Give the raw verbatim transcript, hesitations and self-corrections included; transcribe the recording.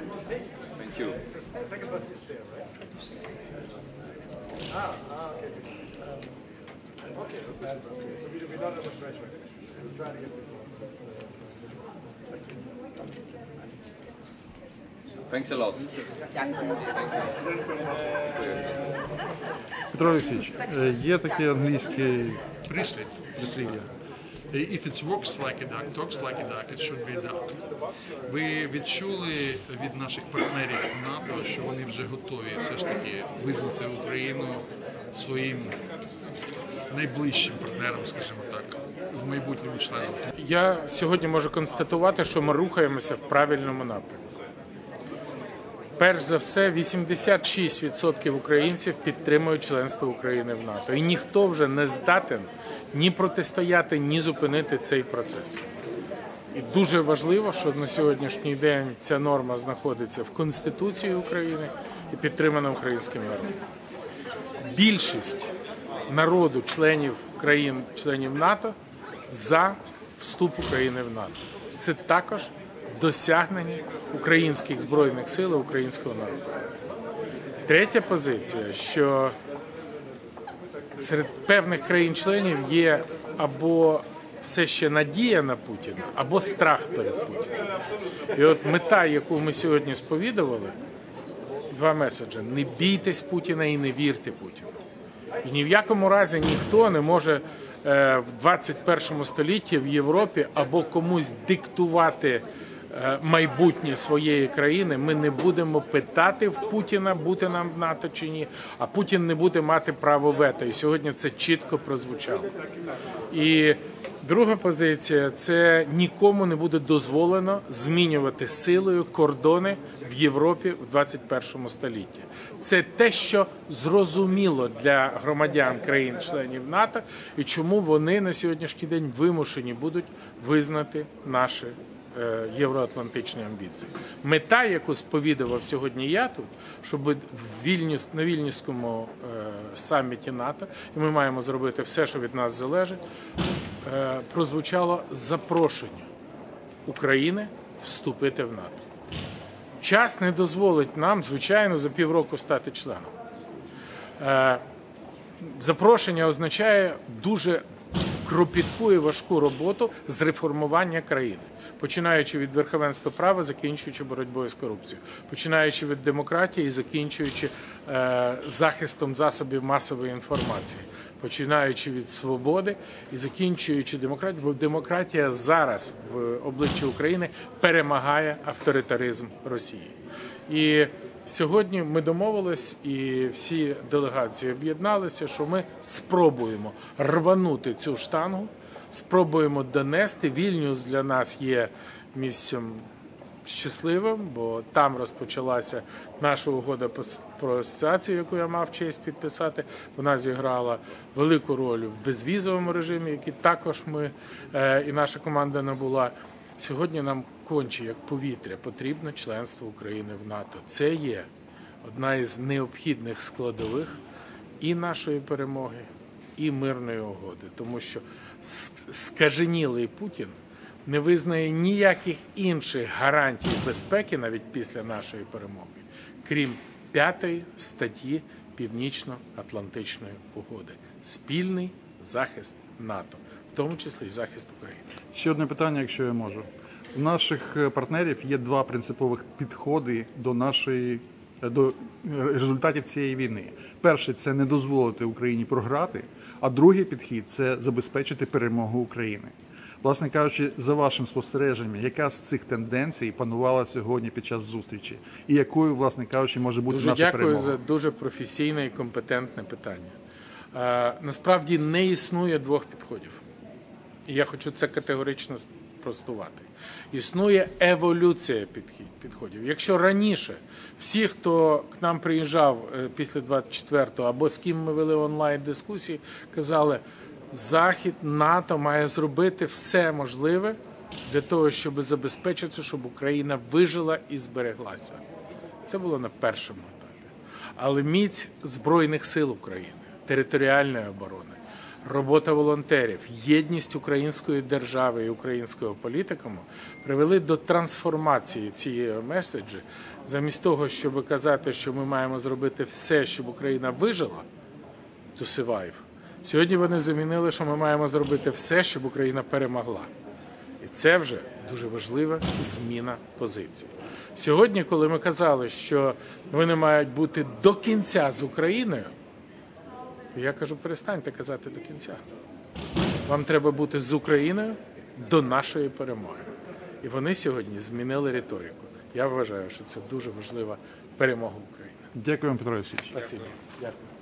Thank you. Second bus is there, right? Ah, ah, okay. Okay, okay. So we, we don't have a pressure. We'll try to get before. Thanks a lot. Петро Олексійович, є таке англійське прислід, прислів'я. If it walks like a duck, talks like a duck, it should be a duck. Ви відчули від наших партнерів НАТО, що вони вже готові все ж таки визнати Україну своїм найближчим партнером, скажімо так, в майбутньому членом? Я сьогодні можу констатувати, що ми рухаємося в правильному напрямку. Перш за все, вісімдесят шість відсотків українців підтримують членство України в НАТО. І ніхто вже не здатен ні протистояти, ні зупинити цей процес. І дуже важливо, що на сьогоднішній день ця норма знаходиться в Конституції України і підтримана українським народом. Більшість народу, членів країн, членів НАТО, за вступ України в НАТО. Це також досягнення українських Збройних сил і українського народу. Третя позиція, що серед певних країн-членів є або все ще надія на Путіна, або страх перед Путіним. І от мета, яку ми сьогодні сповідували, два меседжі: не бійтесь Путіна і не вірте Путіну. І ні в якому разі ніхто не може в двадцять першому столітті в Європі або комусь диктувати майбутнє своєї країни. Ми не будемо питати в Путіна, бути нам в НАТО чи ні, а Путін не буде мати право вето. І сьогодні це чітко прозвучало. І друга позиція – це нікому не буде дозволено змінювати силою кордони в Європі в двадцять першому столітті. Це те, що зрозуміло для громадян країн-членів НАТО, і чому вони на сьогоднішній день вимушені будуть визнати наші євроатлантичні амбіції. Мета, яку сповідував сьогодні я тут, щоб Вільнюс, на Вільнюському е, саміті НАТО, і ми маємо зробити все, що від нас залежить, е, прозвучало запрошення України вступити в НАТО. Час не дозволить нам, звичайно, за півроку стати членом. Е, запрошення означає дуже кропітку і важку роботу з реформування країни, починаючи від верховенства права, закінчуючи боротьбою з корупцією, починаючи від демократії і закінчуючи е, захистом засобів масової інформації, починаючи від свободи і закінчуючи демократією, бо демократія зараз в обличчі України перемагає авторитаризм Росії. І сьогодні ми домовились, і всі делегації об'єдналися, що ми спробуємо рванути цю штангу, спробуємо донести. Вільнюс для нас є місцем щасливим, бо там розпочалася наша угода про асоціацію, яку я мав честь підписати. Вона зіграла велику роль в безвізовому режимі, який також ми і наша команда набула. Сьогодні нам конче, як повітря, потрібно членство України в НАТО. Це є одна із необхідних складових і нашої перемоги, і мирної угоди. Тому що скаженілий Путін не визнає ніяких інших гарантій безпеки навіть після нашої перемоги, крім п'ятої статті Північно-Атлантичної угоди. Спільний захист НАТО, в тому числі і захист України. Ще одне питання, якщо я можу. У наших партнерів є два принципових підходи до нашої до результатів цієї війни. Перший – це не дозволити Україні програти, а другий підхід – це забезпечити перемогу України. Власне кажучи, за вашим спостереженням, яка з цих тенденцій панувала сьогодні під час зустрічі? І якою, власне кажучи, може бути дуже наша перемога? Дуже дякую за дуже професійне і компетентне питання. А, насправді не існує двох підходів. І я хочу це категорично спростувати. Існує еволюція підходів. Якщо раніше всі, хто к нам приїжджав після двадцять четвертого або з ким ми вели онлайн-дискусії, казали, Захід, НАТО має зробити все можливе для того, щоб забезпечити, щоб Україна вижила і збереглася. Це було на першому етапі. Але міць Збройних сил України, територіальної оборони, робота волонтерів, єдність української держави і українського політикуму привели до трансформації цієї меседжі. Замість того, щоб казати, що ми маємо зробити все, щоб Україна вижила, to survive, сьогодні вони замінили, що ми маємо зробити все, щоб Україна перемогла. І це вже дуже важлива зміна позиції. Сьогодні, коли ми казали, що вони мають бути до кінця з Україною, я кажу, перестаньте казати до кінця. Вам треба бути з Україною до нашої перемоги. І вони сьогодні змінили риторику. Я вважаю, що це дуже важлива перемога України. Дякую вам, Петро Олексійович. Спасибі. Дякую.